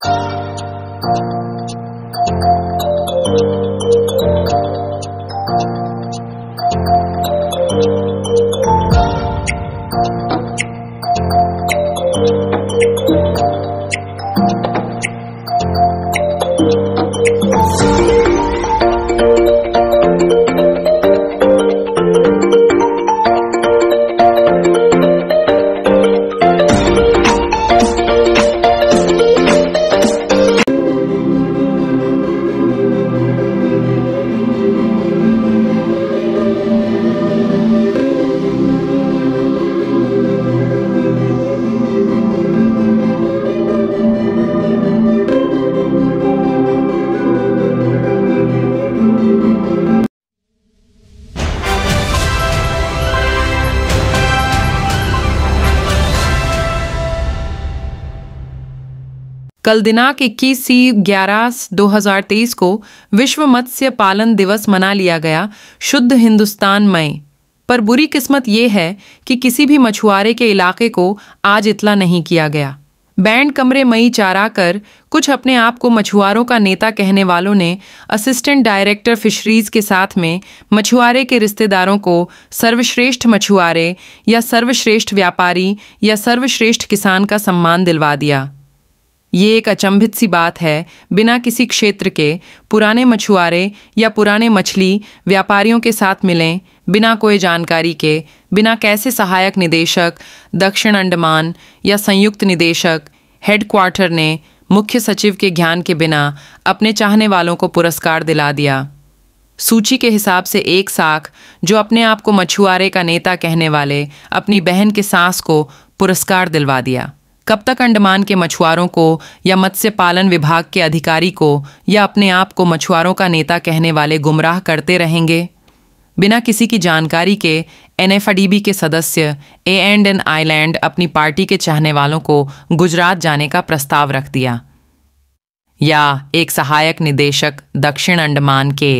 कल दिनांक 21/11/2023 को विश्व मत्स्य पालन दिवस मना लिया गया शुद्ध हिंदुस्तान मई। पर बुरी किस्मत ये है कि किसी भी मछुआरे के इलाके को आज इतला नहीं किया गया। बैंड कमरे मई चारा कर कुछ अपने आप को मछुआरों का नेता कहने वालों ने असिस्टेंट डायरेक्टर फिशरीज के साथ में मछुआरे के रिश्तेदारों को सर्वश्रेष्ठ मछुआरे या सर्वश्रेष्ठ व्यापारी या सर्वश्रेष्ठ किसान का सम्मान दिलवा दिया। ये एक अचंभित सी बात है। बिना किसी क्षेत्र के पुराने मछुआरे या पुराने मछली व्यापारियों के साथ मिलें, बिना कोई जानकारी के, बिना कैसे सहायक निदेशक दक्षिण अंडमान या संयुक्त निदेशक हेडक्वार्टर ने मुख्य सचिव के ज्ञान के बिना अपने चाहने वालों को पुरस्कार दिला दिया। सूची के हिसाब से एक साख जो अपने आप को मछुआरे का नेता कहने वाले अपनी बहन के सास को पुरस्कार दिलवा दिया। कब तक अंडमान के मछुआरों को या मत्स्य पालन विभाग के अधिकारी को या अपने आप को मछुआरों का नेता कहने वाले गुमराह करते रहेंगे? बिना किसी की जानकारी के NFDB के सदस्य A&N आइलैंड अपनी पार्टी के चाहने वालों को गुजरात जाने का प्रस्ताव रख दिया। या एक सहायक निदेशक दक्षिण अंडमान के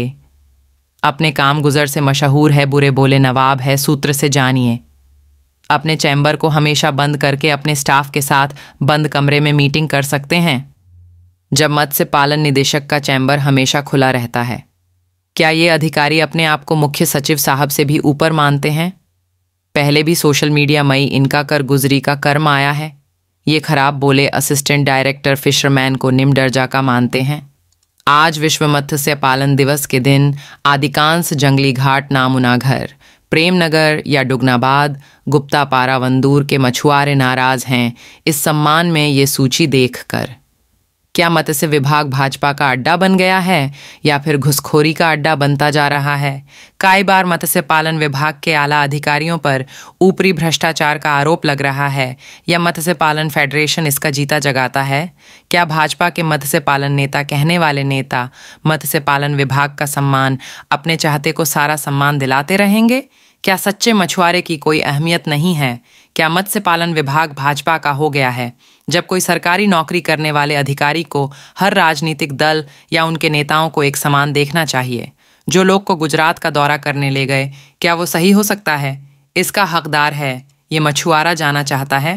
अपने काम गुजर से मशहूर है, बुरे बोले नवाब है सूत्र से जानिए, अपने चैम्बर को हमेशा बंद करके अपने स्टाफ के साथ बंद कमरे में मीटिंग कर सकते हैं, जब मत्स्य पालन निदेशक का चैम्बर हमेशा खुला रहता है। क्या ये अधिकारी अपने आप को मुख्य सचिव साहब से भी ऊपर मानते हैं? पहले भी सोशल मीडिया मई इनका कर गुजरी का कर्म आया है। ये खराब बोले असिस्टेंट डायरेक्टर फिशरमैन को निम्न दर्जा का मानते हैं। आज विश्व मत्स्य पालन दिवस के दिन आदिकांश जंगली घाट नामुना घर प्रेमनगर या डुगनाबाद गुप्ता पारा वंदूर के मछुआरे नाराज हैं इस सम्मान में ये सूची देखकर। क्या मत्स्य विभाग भाजपा का अड्डा बन गया है या फिर घुसखोरी का अड्डा बनता जा रहा है? कई बार मत्स्य पालन विभाग के आला अधिकारियों पर ऊपरी भ्रष्टाचार का आरोप लग रहा है या मत्स्य पालन फेडरेशन इसका जीता जगाता है? क्या भाजपा के मत्स्य पालन नेता कहने वाले नेता मत्स्य पालन विभाग का सम्मान अपने चाहते को सारा सम्मान दिलाते रहेंगे? क्या सच्चे मछुआरे की कोई अहमियत नहीं है? क्या मत्स्य पालन विभाग भाजपा का हो गया है? जब कोई सरकारी नौकरी करने वाले अधिकारी को हर राजनीतिक दल या उनके नेताओं को एक समान देखना चाहिए। जो लोग को गुजरात का दौरा करने ले गए, क्या वो सही हो सकता है? इसका हकदार है ये मछुआरा जाना चाहता है।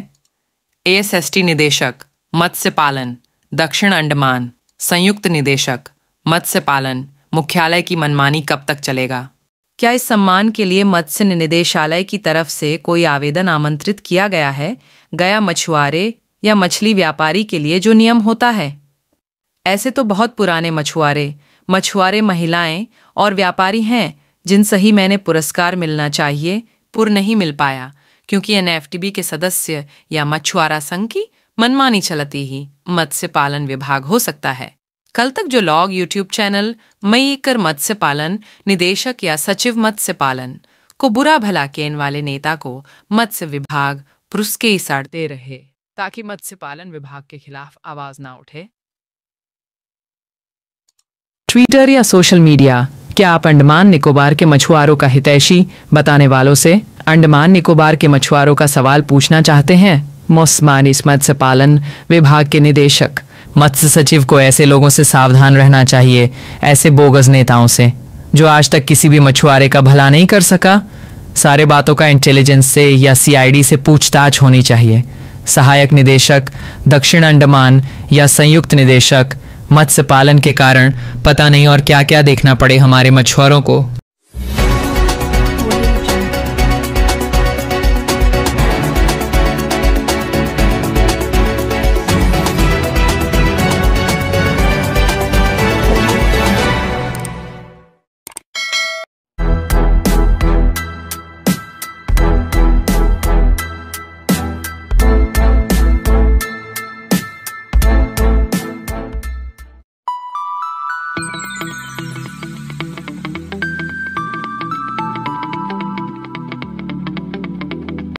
ASST निदेशक मत्स्य पालन दक्षिण अंडमान, संयुक्त निदेशक मत्स्य पालन मुख्यालय की मनमानी कब तक चलेगा? क्या इस सम्मान के लिए मत्स्य निदेशालय की तरफ से कोई आवेदन आमंत्रित किया गया है? गया मछुआरे या मछली व्यापारी के लिए जो नियम होता है? ऐसे तो बहुत पुराने मछुआरे महिलाएं और व्यापारी हैं जिन सही मैंने पुरस्कार मिलना चाहिए पुर नहीं मिल पाया, क्योंकि NFDB के सदस्य या मछुआरा संघ की मनमानी चलती ही मत्स्य पालन विभाग हो सकता है। कल तक जो लोग YouTube चैनल मई कर मत्स्य पालन निदेशक या सचिव मत्स्य पालन को बुरा भला कहने वाले नेता को मत्स्य विभाग पुरस्के ही साड़ते रहे ताकि मत्स्य पालन विभाग के खिलाफ आवाज ना उठे। ट्विटर या सोशल मीडिया, क्या आप अंडमान निकोबार के मछुआरों का हितैषी बताने वालों से अंडमान निकोबार के मछुआरों का सवाल पूछना चाहते हैं? मोस्मानिस मत्स्य पालन विभाग के निदेशक मत्स्य सचिव को ऐसे लोगों से सावधान रहना चाहिए, ऐसे बोगस नेताओं से जो आज तक किसी भी मछुआरे का भला नहीं कर सका। सारे बातों का इंटेलिजेंस से या CID से पूछताछ होनी चाहिए। सहायक निदेशक, दक्षिण अंडमान या संयुक्त निदेशक। मत्स्य पालन के कारण पता नहीं और क्या क्या देखना पड़े हमारे मछुआरों को।